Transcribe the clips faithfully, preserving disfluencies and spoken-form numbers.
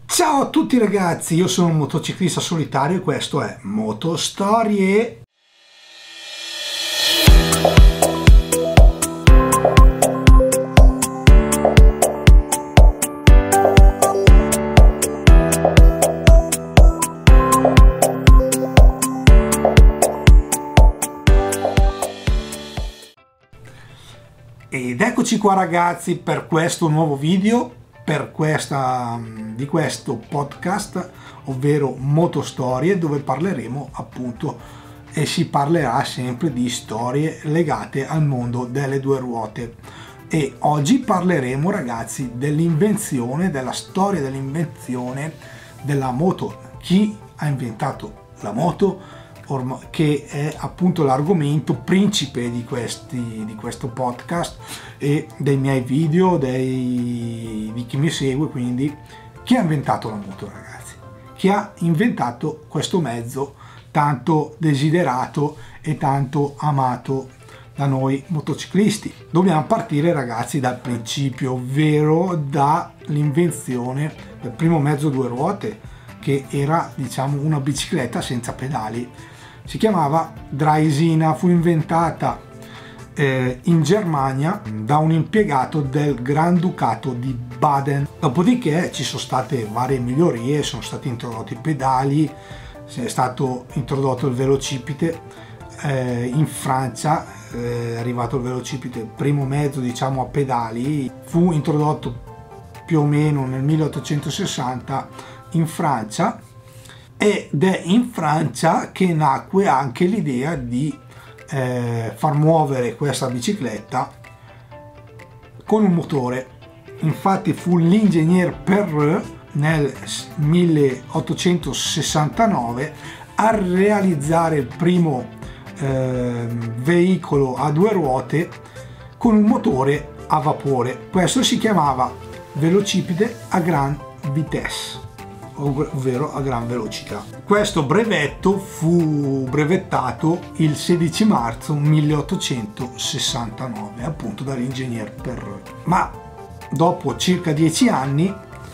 Ciao a tutti ragazzi, io sono un motociclista solitario e questo è Motostorie. Ed eccoci qua ragazzi per questo nuovo video, per questa, di questo podcast, ovvero Motostorie, dove parleremo appunto e si parlerà sempre di storie legate al mondo delle due ruote. E oggi parleremo ragazzi dell'invenzione, della storia dell'invenzione della moto. Chi ha inventato la moto? Che è appunto l'argomento principe di, questi, di questo podcast e dei miei video, dei, di chi mi segue. Quindi chi ha inventato la moto ragazzi? Chi ha inventato questo mezzo tanto desiderato e tanto amato da noi motociclisti? Dobbiamo partire ragazzi dal principio, ovvero dall'invenzione del primo mezzo a due ruote, che era diciamo una bicicletta senza pedali. Si chiamava Draisina, fu inventata eh, in Germania da un impiegato del Granducato di Baden. Dopodiché ci sono state varie migliorie, sono stati introdotti i pedali, è stato introdotto il velocipede. Eh, in Francia eh, è arrivato il velocipede, primo mezzo diciamo a pedali, fu introdotto più o meno nel milleottocentosessanta in Francia. Ed è in Francia che nacque anche l'idea di eh, far muovere questa bicicletta con un motore. Infatti fu l'ingegner Perreux nel milleottocentosessantanove a realizzare il primo eh, veicolo a due ruote con un motore a vapore. Questo si chiamava velocipede a grande vitesse, ovvero a gran velocità. Questo brevetto fu brevettato il sedici marzo milleottocentosessantanove appunto dall'ingegner Perreux. Ma dopo circa dieci anni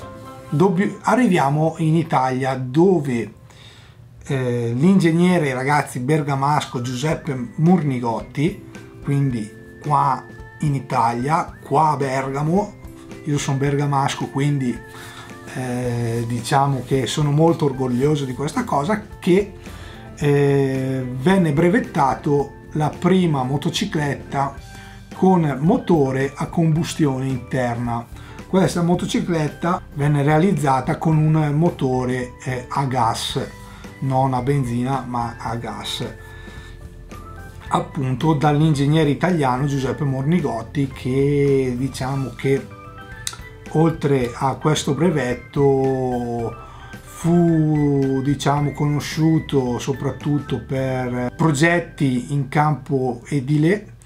arriviamo in Italia, dove eh, l'ingegnere ragazzi bergamasco Giuseppe Murnigotti, quindi qua in Italia, qua a Bergamo, io sono bergamasco quindi Eh, diciamo che sono molto orgoglioso di questa cosa, che eh, venne brevettato la prima motocicletta con motore a combustione interna. Questa motocicletta venne realizzata con un motore eh, a gas, non a benzina ma a gas, appunto dall'ingegnere italiano Giuseppe Murnigotti, che diciamo che oltre a questo brevetto fu diciamo conosciuto soprattutto per progetti in campo edile,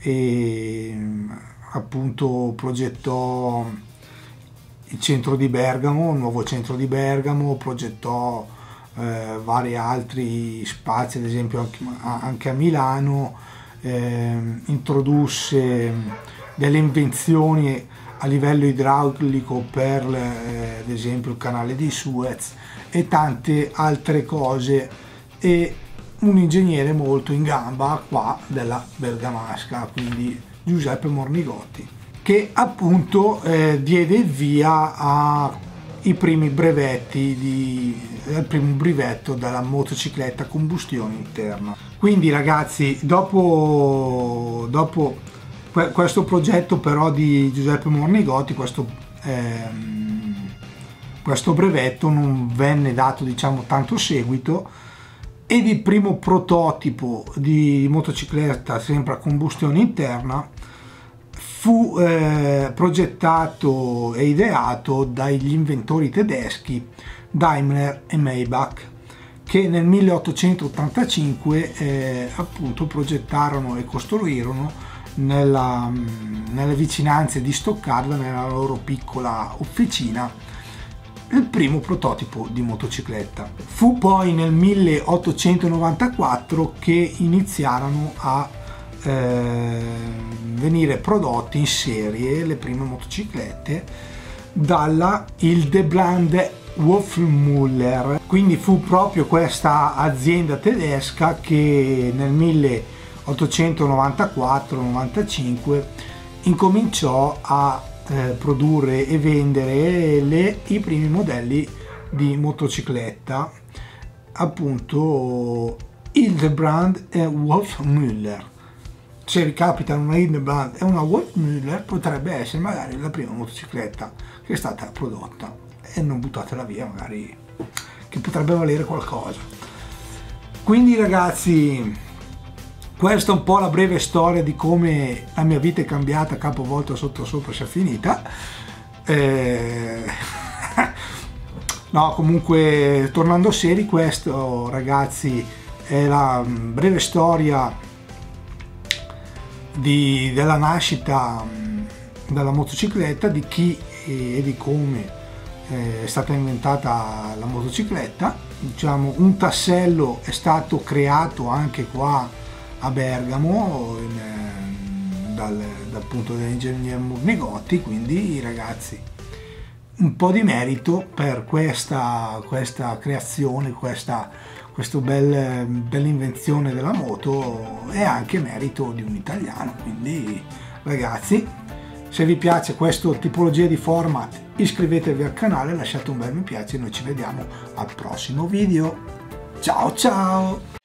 e appunto progettò il centro di Bergamo, il nuovo centro di Bergamo, progettò eh, vari altri spazi, ad esempio anche, anche a Milano, eh, introdusse delle invenzioni a livello idraulico per eh, ad esempio il canale di Suez e tante altre cose, e un ingegnere molto in gamba qua della bergamasca, quindi Giuseppe Murnigotti, che appunto eh, diede via ai primi brevetti di, al primo brevetto della motocicletta a combustione interna. Quindi ragazzi, dopo dopo questo progetto però di Giuseppe Murnigotti, questo, ehm, questo brevetto non venne dato diciamo tanto seguito, ed il primo prototipo di motocicletta sempre a combustione interna fu eh, progettato e ideato dagli inventori tedeschi Daimler e Maybach, che nel milleottocentottantacinque eh, appunto progettarono e costruirono Nella, nelle vicinanze di Stoccarda, nella loro piccola officina, il primo prototipo di motocicletta. Fu poi nel milleottocentonovantaquattro che iniziarono a eh, venire prodotte in serie le prime motociclette dalla Hildebrand Wolfmuller. Quindi fu proprio questa azienda tedesca che nel milleottocentonovantaquattro novantacinque incominciò a eh, produrre e vendere le, i primi modelli di motocicletta, appunto Hildebrand e Wolfmuller. Se vi capita una Hildebrand e una Wolfmuller, potrebbe essere magari la prima motocicletta che è stata prodotta, e non buttatela via, magari che potrebbe valere qualcosa. Quindi ragazzi, questa è un po' la breve storia di come la mia vita è cambiata capovolta sotto sopra si è finita. Eh... no, comunque tornando seri, questo ragazzi è la breve storia Di, della nascita della motocicletta, di chi e di come è stata inventata la motocicletta. Diciamo, un tassello è stato creato anche qua a Bergamo in, dal, dal punto dell'ingegner Murnigotti, quindi ragazzi un po' di merito per questa, questa creazione, questa questa bel, bella invenzione della moto, è anche merito di un italiano. Quindi ragazzi, se vi piace questa tipologia di format, iscrivetevi al canale, lasciate un bel mi piace e noi ci vediamo al prossimo video. Ciao ciao!